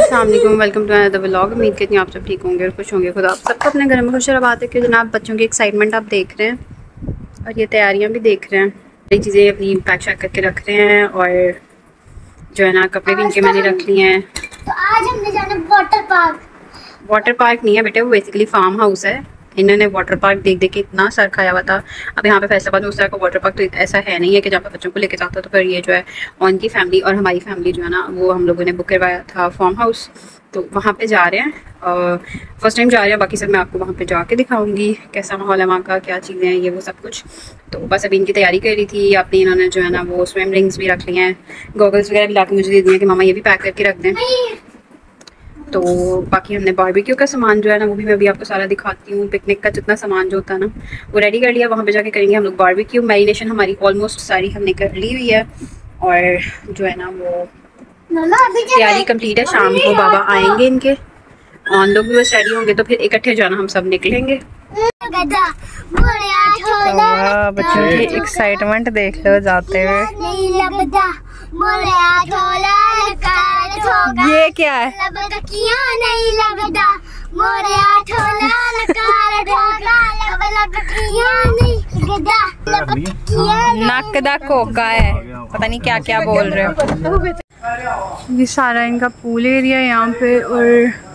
अस्सलाम वालेकुम, welcome to another vlog. उम्मीद करती हूँ आप सब ठीक होंगे और खुश होंगे। खुदा आप सबको अपने घर में खुश रखा है कि जनाब बच्चों की एक्साइटमेंट आप देख रहे हैं और ये तैयारियाँ भी देख रहे हैं। कई चीज़ें अपनी पैक शैक करके रख रहे हैं और जो है ना कपड़े भी इनके मैंने रख लिए हैं। तो आज हमने जाना वाटर पार्क। वाटर पार्क नहीं है बेटे, वो बेसिकली फार्म हाउस है। इन्होंने वाटर पार्क देख देख के इतना सर खाया हुआ था। अब यहाँ पे फैसलाबाद में उस तरह का वाटर पार्क तो ऐसा है नहीं है कि जहाँ पे बच्चों को लेके जाता। तो फिर ये जो है उनकी फैमिली और हमारी फैमिली जो है ना वो हम लोगों ने बुक करवाया था फार्म हाउस, तो वहाँ पे जा रहे हैं। फर्स्ट टाइम जा रहे हैं, बाकी सब मैं आपको वहाँ पे जाके दिखाऊंगी कैसा माहौल है वहाँ का, क्या चीज़ें हैं, ये वो सब कुछ। तो बस अभी इनकी तैयारी कर रही थी। अपनी इन्होंने जो है ना वो स्विम रिंग्स भी रख लिए हैं, गॉगल्स वगैरह भी ला के मुझे दे दिए कि मामा ये भी पैक करके रख दें। तो बाकी हमने बारबेक्यू का सामान जो है ना वो भी मैं अभी आपको सारा दिखाती हूँ। पिकनिक का जितना सामान जो होता है ना वो रेडी कर लिया। वहाँ पे जाके करेंगे हम लोग बारबेक्यू। मैरिनेशन हमारी ऑलमोस्ट सारी हमने कर ली हुई है और जो है ना वो तैयारी कंप्लीट है। शाम को बाबा आएंगे इनके, और लोग भी बस रेडी होंगे तो फिर इकट्ठे जो है ना हम सब निकलेंगे। बच्चों की एक्साइटमेंट देख लो जाते हुए। ये क्या है? नक दा कोका है, पता नहीं क्या क्या बोल रहे हो। ये सारा इनका पूल एरिया है यहाँ पे, और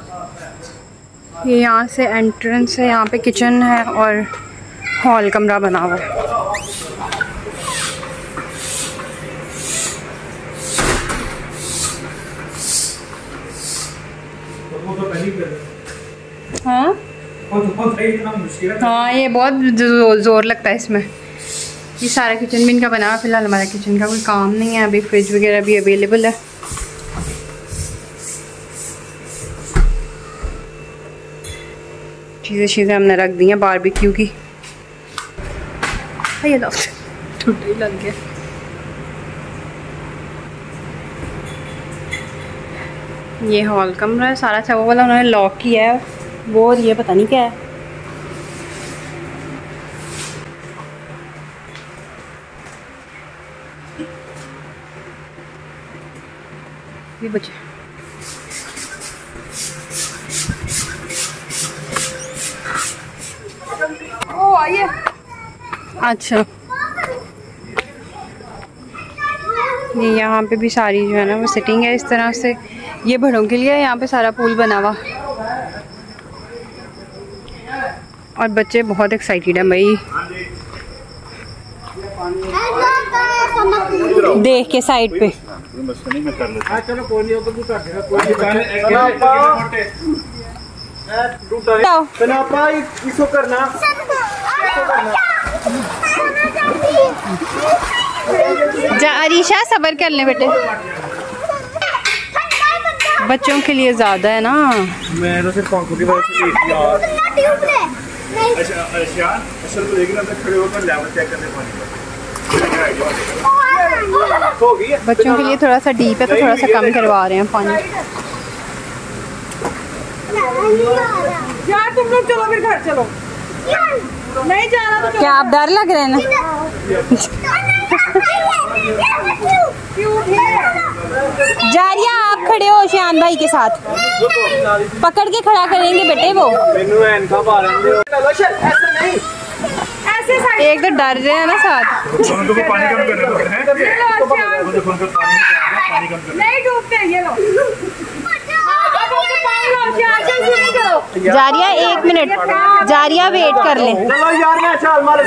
ये यहाँ से एंट्रेंस है। यहाँ पे किचन है और हॉल कमरा बना हुआ है। हाँ हाँ, ये बहुत जोर लगता है इसमें। ये सारा किचन भी इनका बना हुआ। फिलहाल हमारा किचन का कोई काम नहीं है अभी। फ्रिज वगैरह भी अवेलेबल है। चीज़ें हमने रख दी हैं बारबेक्यू की। ये लो टूटा ही लग गया। ये हॉल कमरा है सारा सा, वो वाला उन्होंने लॉक किया है वो, और ये पता नहीं क्या है। ये बच्चे ओ आइए। अच्छा, ये यहाँ पे भी सारी जो है ना वो सिटिंग है इस तरह से। ये बड़ों के लिए यहाँ पे सारा पूल बना हुआ, और बच्चे बहुत एक्साइटेड हैं भाई देख के साइड पे। जा अरीशा सबर कर ले बेटे, बच्चों के लिए ज्यादा है ना। मैं तो सिर्फ पंखों की वजह से लेट यार। अच्छा तो लेकिन अंदर खड़े होकर लेवल चेक करने पानी हो गई है। बच्चों के लिए थोड़ा सा डीप है तो थोड़ा सा कम करवा रहे हैं पानी। यार तुम लोग चलो फिर घर चलो। नहीं जाना तो क्या आप डर लग रहे हैं ना? जारिया आप खड़े हो शान भाई के साथ, पकड़ के खड़ा करेंगे बेटे वो। एक तो डर रहे हैं ना साथ। नहीं डूबते ये लोग। जारिया 1 मिनट, जारिया वेट कर ले। चलो यार मैं छाल मार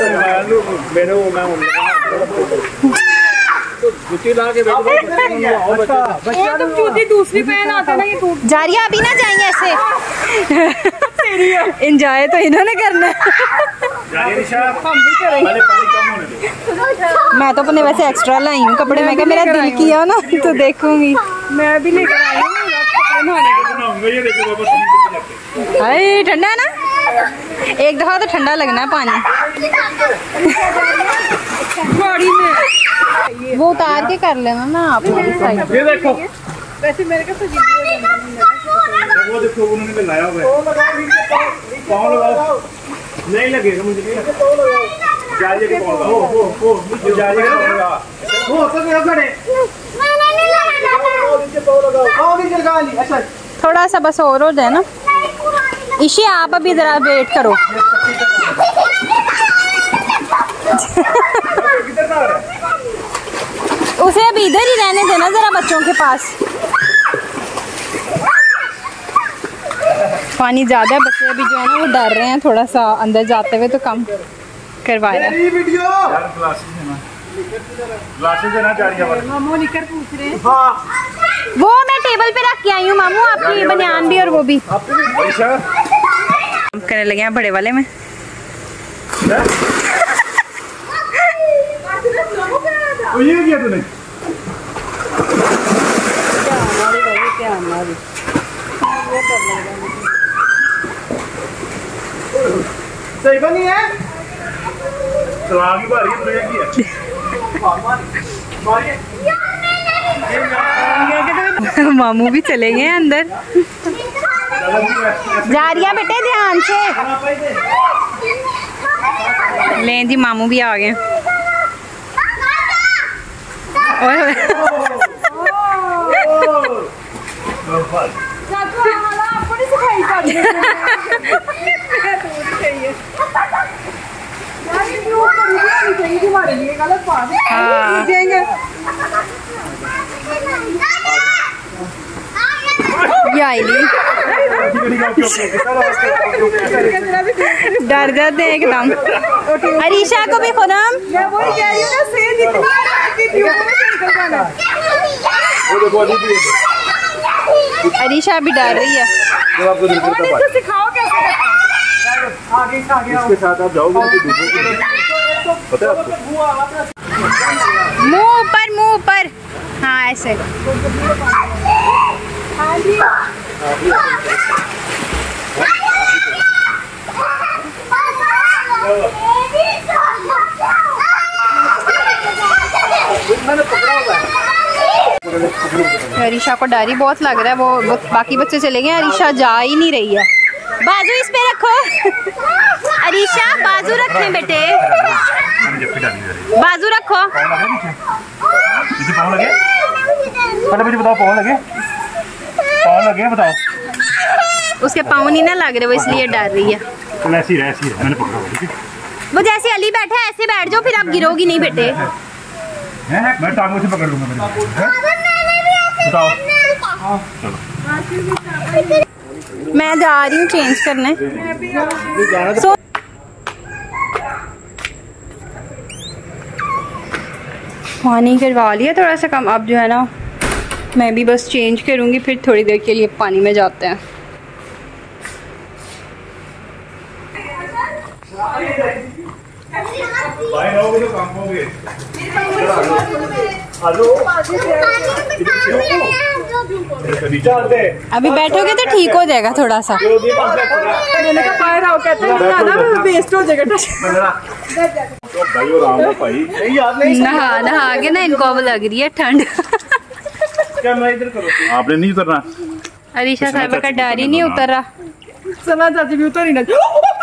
जूती दूसरी पहन आते ना ये टूट। जारिया अभी ना जाएंगे ऐसे। एंजॉय तो इन्होंने करना है। मैं तो अपने वैसे एक्स्ट्रा लाई हूँ कपड़े। मैं क्या मेरा दिल किया ना तो देखूंगी। मैं भी लेकर आई हूँ अरे ठंडा है ना, एक दफा तो ठंडा लगना है पानी। गाड़ी में वो उतार के कर लेना ना आप। ये देखो वैसे मेरे का वो देखो उन्होंने लाया हुआ है। पाँव लगाओ, नहीं लगेगा मुझे, नहीं लगेगा। जाली के पाँव लगाओ, वो जाली का पाँव लगाओ। वो तो क्या करे? मैंने नहीं लगाना था। नीचे पाँव लगाओ, पाँव नीचे लगा ली। अच्छा थोड़ा सा बस और हो जाए ना। ईशी आप अभी ज़रा वेट करो। उसे अभी इधर ही रहने देना ज़रा बच्चों के पास। पानी ज़्यादा है, बच्चे अभी जो है ना वो डर रहे हैं थोड़ा सा अंदर जाते हुए, तो कम करवाया। वो मैं टेबल पे रख के आई हूँ मामू, आपकी बनियान भी और वो भी करने लगे हैं बड़े वाले में। ये किया तूने? सही बनी है? सलाह की बारी है। मामू भी चले गए अंदर। जारिया बेटे ध्यान से। लें जी मामू भी आ गए। डर जाते हैं एकदम। अरीशा को भी खुदम अरीशा भी डर रही है। सिखाओ कैसे इसके साथ आप जाओगे पता है आपको? मुंह ऊपर हाँ ऐसे। अरीशा को डर ही बहुत लग रहा है। वो बाकी बच्चे चले गए, अरीशा जा ही नहीं रही है। बाजू इस पे रखो अरीशा, बाजू रखें बेटे, बाजू रखो। पाँव लगे? मुझे बताओ, पाँव लगे? पाँव लगे बताओ। उसके पाँव नहीं ना लग रहे, वो इसलिए डर रही है। ऐसी है मैंने पकड़ा हुआ, ठीक है? वो जैसे अली बैठा है ऐसे बैठ जाओ, फिर आप गिरोगी नहीं बेटे। मैं टांगों से पकड़ लूंगा। बताओ। मैं जा रही हूँ चेंज करने। पानी करवा लिया थोड़ा सा कम। अब जो है ना मैं भी बस चेंज करूँगी, फिर थोड़ी देर के लिए पानी में जाते हैं। अभी बैठोगे तो ठीक हो जाएगा थोड़ा सा। मैंने कहा बाहर आओ, कहते हैं ना वेस्ट हो जाएगा। नहा के ना इनको अब लग रही है ठंड। क्या मैं इधर करो? आपने नहीं उतरना। अरीशा साहिबा का डर ही नहीं उतर रहा। सना चाची भी उतर ही ना।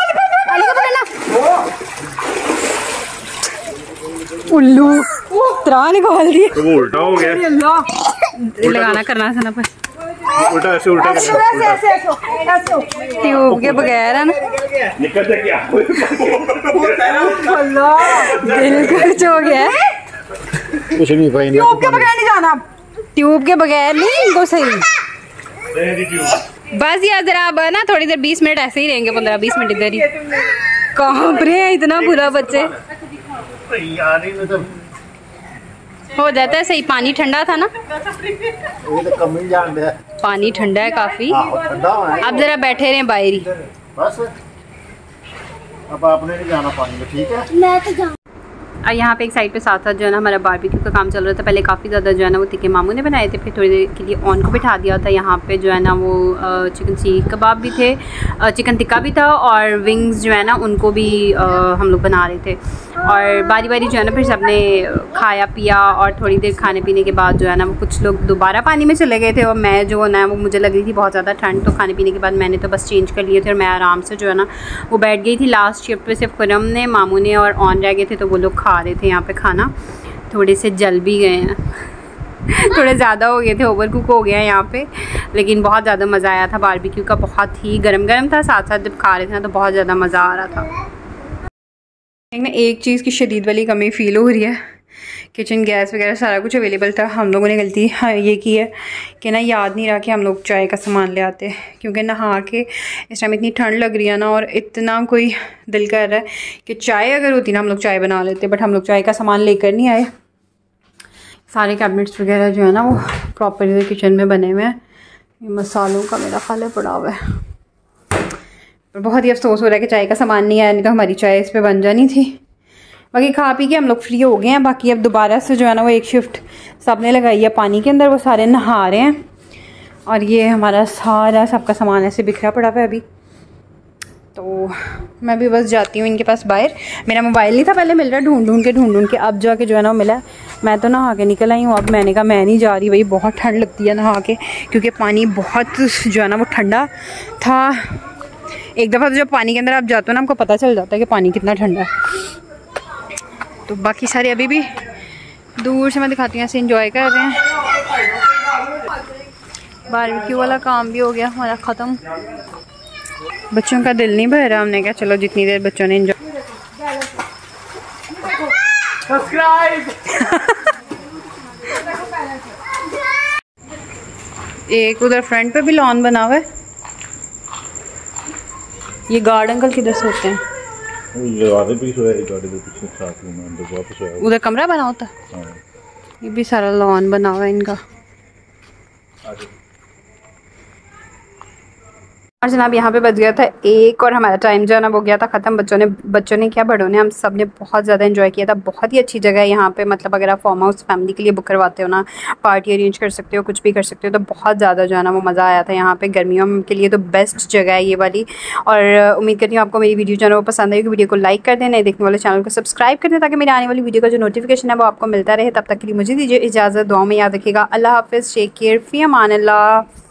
उल्लू त्राह निकाल दिए। तो वो उल्टा हो गया। लगाना करना था ना पर उल्टा ऐसे उल्टा ट्यूब के बगैर है ना। निकल जा क्या? दिल कुछ हो गया। कुछ नहीं भाई, ट्यूब के बगैर नहीं जाना। ट्यूब के बगैर नहीं इनको सही। बस यार जरा अब ना थोड़ी देर 20 मिनट ऐसे ही रहेंगे, 15-20 मिनट इधर ही। कांप रहे हैं इतना बुरा बच्चे। हो जाता है सही। पानी ठंडा था ना, ये तो कम ही जान दे। पानी ठंडा है काफी। ठंडा है। अब जरा बैठे रहे बाहर ही। बस अब आपने नहीं जाना पानी में, ठीक है? मैं तो जाऊँ। और यहाँ पे एक साइड पे साथ साथ जो है ना हमारा बारबेक्यू का काम चल रहा था। पहले काफ़ी ज़्यादा जो है ना वो तिक्के मामू ने बनाए थे, फिर थोड़ी देर के लिए ऑन को बिठा दिया था। यहाँ पे जो है ना वो चिकन सीख कबाब भी थे, चिकन टिक्का भी था, और विंग्स जो है ना उनको भी हम लोग बना रहे थे। और बारी बारी जो है ना फिर सबने खाया पिया, और थोड़ी देर खाने पीने के बाद जो है ना वो कुछ लोग दोबारा पानी में चले गए थे। और मैं जो है ना वो मुझे लग रही थी बहुत ज़्यादा ठंड, तो खाने पीने के बाद मैंने तो बस चेंज कर लिए थे और मैं आराम से जो है ना वो बैठ गई थी। लास्ट शिफ्ट पे सिर्फ खुरम ने, मामू ने और ऑन रह गए थे, तो वो लोग खा रहे थे यहाँ पे खाना। थोड़े से जल भी गए हैं। थोड़े ज़्यादा हो गए थे, ओवर कुक हो गया है यहाँ पे, लेकिन बहुत ज़्यादा मज़ा आया था बारबेक्यू का। बहुत ही गरम था, साथ साथ जब खा रहे थे ना तो बहुत ज़्यादा मज़ा आ रहा था। एक चीज़ की शदीद वाली कमी फ़ील हो रही है, किचन गैस वगैरह सारा कुछ अवेलेबल था। हम लोगों ने गलती ये की है कि ना याद नहीं रहा कि हम लोग चाय का सामान ले आते, क्योंकि नहा के इस टाइम इतनी ठंड लग रही है ना, और इतना कोई दिल कर रहा है कि चाय अगर होती ना हम लोग चाय बना लेते, बट हम लोग चाय का सामान लेकर नहीं आए। सारे कैबिनेट्स वगैरह जो है ना वो प्रॉपर किचन में बने हुए हैं। मसालों का मेरा ख्याल पड़ा हुआ है, पर बहुत ही अफसोस हो रहा है कि चाय का सामान नहीं आया, नहीं तो हमारी चाय इस पर बन जानी थी। बाकी खा पी के हम लोग फ्री हो गए हैं। बाकी अब दोबारा से जो है ना वो एक शिफ्ट सबने लगाई है पानी के अंदर, वो सारे नहा रहे हैं। और ये हमारा सारा सबका सामान ऐसे बिखरा पड़ा हुआ है अभी। तो मैं भी बस जाती हूँ इनके पास बाहर। मेरा मोबाइल नहीं था पहले मिल रहा, ढूंढ के अब जाके जो है ना वो मिला। मैं तो नहा के निकल आई हूँ। अब मैंने कहा मैं नहीं जा रही भाई, बहुत ठंड लगती है नहा के, क्योंकि पानी बहुत जो है ना वो ठंडा था। एक दफ़ा तो जब पानी के अंदर आप जाते हो ना, आपको पता चल जाता है कि पानी कितना ठंडा है। तो बाकी सारे अभी भी दूर से मैं दिखाती हूँ, ऐसे इंजॉय कर रहे हैं। बारबेक्यू वाला काम भी हो गया हमारा ख़त्म। बच्चों का दिल नहीं भर रहा, हमने कहा चलो जितनी देर बच्चों ने इंजॉय। सब्सक्राइब। एक उधर फ्रंट पे भी लॉन बना हुआ है। ये गार्ड अंकल किधर सोते हैं? उधर कमरा बना होता है। ये भी सारा लॉन बना हुआ है इनका। और जनाब यहाँ पे बज गया था 1 और हमारा टाइम जो है ना वो गया था ख़त्म। बच्चों ने क्या, बड़ों ने, हम सब ने बहुत ज़्यादा एंजॉय किया था। बहुत ही अच्छी जगह है यहाँ पे, मतलब अगर आप फार्म हाउस फैमिली के लिए बुक करवाते हो ना, पार्टी अरेंज कर सकते हो, कुछ भी कर सकते हो, तो बहुत ज़्यादा जो है ना वो मज़ा आया था यहाँ पे। गर्मियों के लिए तो बेस्ट जगह है ये वाली। और उम्मीद करती हूँ आपको मेरी वीडियो जो है वो पसंद आएगी। वीडियो को लाइक कर दें, नए देखने वाले चैनल को सब्सक्राइब कर दें, ताकि मेरी आने वाली वीडियो का जो नोटिफिकेशन है वो आपको मिलता रहे। तब तक के लिए मुझे दीजिए इजाज़त, दुआ में याद रखिएगा। अल्लाह हाफ़िज़, टेक केयर, फ़ी अमान अल्लाह।